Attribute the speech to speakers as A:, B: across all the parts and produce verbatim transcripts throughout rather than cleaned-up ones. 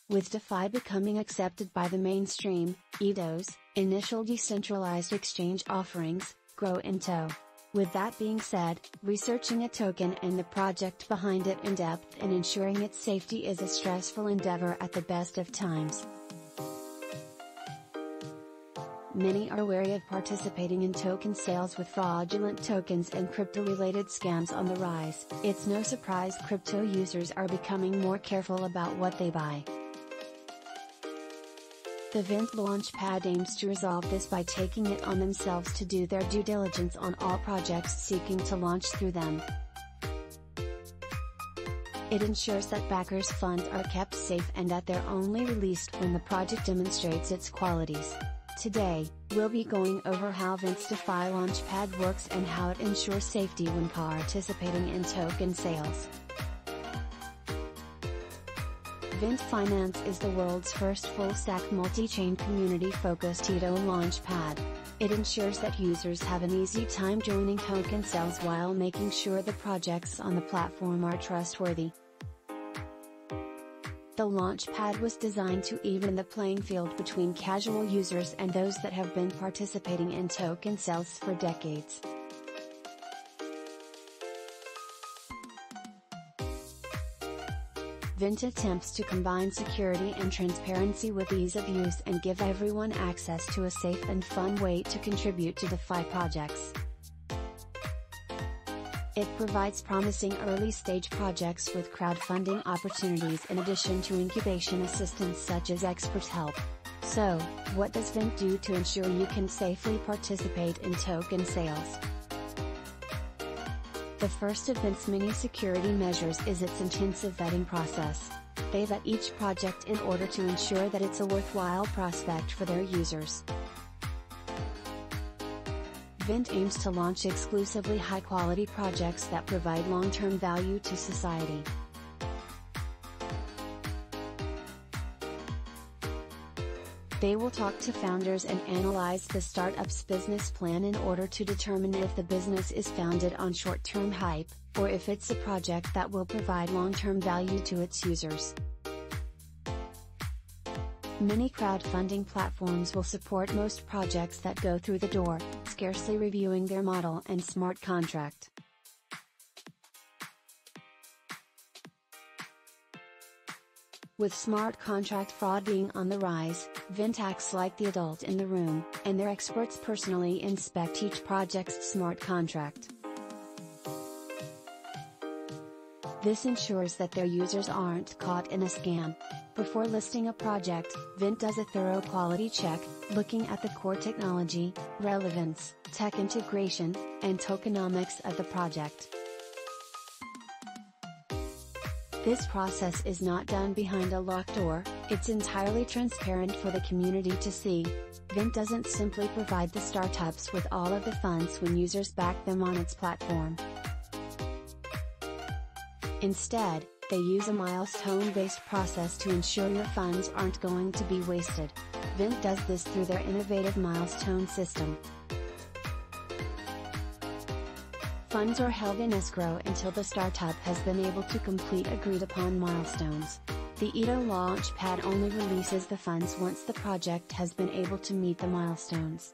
A: With DeFi becoming accepted by the mainstream, E T H's initial decentralized exchange offerings grow in tow. With that being said, researching a token and the project behind it in depth and ensuring its safety is a stressful endeavor at the best of times. Many are wary of participating in token sales with fraudulent tokens and crypto-related scams on the rise. It's no surprise crypto users are becoming more careful about what they buy. The Vint Launchpad aims to resolve this by taking it on themselves to do their due diligence on all projects seeking to launch through them. It ensures that backers' funds are kept safe and that they're only released when the project demonstrates its qualities. Today, we'll be going over how Vint's DeFi Launchpad works and how it ensures safety when participating in token sales. Vint Finance is the world's first full-stack multi-chain community-focused E T H Launchpad. It ensures that users have an easy time joining token sales while making sure the projects on the platform are trustworthy. The Launchpad was designed to even the playing field between casual users and those that have been participating in token sales for decades. Vint attempts to combine security and transparency with ease of use and give everyone access to a safe and fun way to contribute to DeFi projects. It provides promising early-stage projects with crowdfunding opportunities in addition to incubation assistance such as expert help. So, what does Vint do to ensure you can safely participate in token sales? The first of Vint's many security measures is its intensive vetting process. They vet each project in order to ensure that it's a worthwhile prospect for their users. Vint aims to launch exclusively high-quality projects that provide long-term value to society. They will talk to founders and analyze the startup's business plan in order to determine if the business is founded on short-term hype, or if it's a project that will provide long-term value to its users. Many crowdfunding platforms will support most projects that go through the door, scarcely reviewing their model and smart contract. With smart contract fraud being on the rise, Vint acts like the adult in the room, and their experts personally inspect each project's smart contract. This ensures that their users aren't caught in a scam. Before listing a project, Vint does a thorough quality check, looking at the core technology, relevance, tech integration, and tokenomics of the project. This process is not done behind a locked door, it's entirely transparent for the community to see. Vint doesn't simply provide the startups with all of the funds when users back them on its platform. Instead, they use a milestone-based process to ensure your funds aren't going to be wasted. Vint does this through their innovative milestone system. Funds are held in escrow until the startup has been able to complete agreed-upon milestones. The E T H Launchpad only releases the funds once the project has been able to meet the milestones.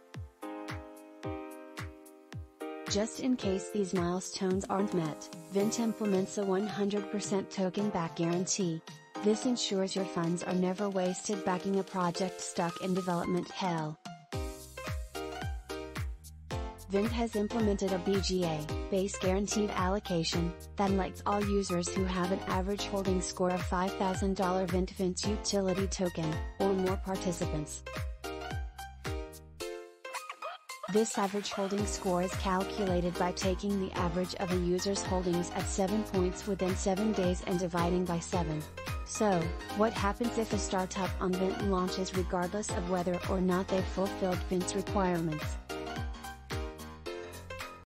A: Just in case these milestones aren't met, Vint implements a one hundred percent token-back guarantee. This ensures your funds are never wasted backing a project stuck in development hell. Vint has implemented a B G A, base guaranteed allocation, that lets all users who have an average holding score of five thousand dollars Vint Vint's utility token, or more participants. This average holding score is calculated by taking the average of a user's holdings at seven points within seven days and dividing by seven. So, what happens if a startup on Vint launches regardless of whether or not they've fulfilled Vint's requirements?